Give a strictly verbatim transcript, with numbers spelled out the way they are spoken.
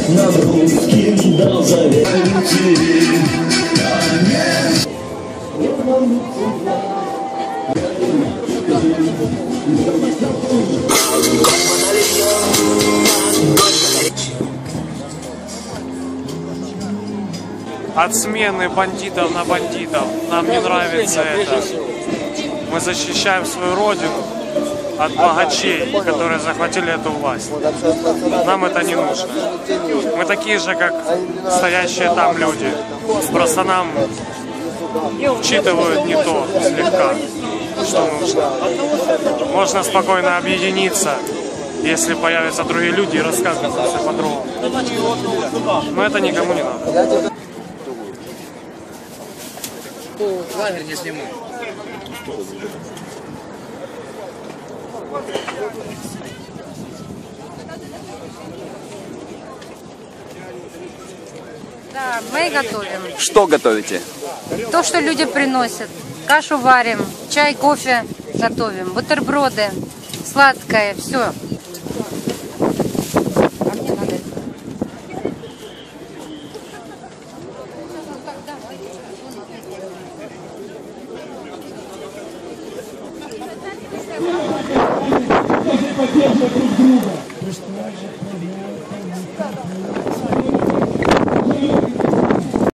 нам русским дал завет. От смены бандитов на бандитов нам не нравится это. Мы защищаем свою родину от богачей, которые захватили эту власть. Нам это не нужно. Мы такие же, как стоящие там люди. Просто нам вчитывают не то слегка, что нужно. Можно спокойно объединиться, если появятся другие люди и рассказывать все по-другому. Но это никому не надо. Лагерь не сниму. Да, мы готовим. Что готовите? То, что люди приносят. Кашу варим, чай, кофе готовим, бутерброды, сладкое, все. Поддержка друг друга.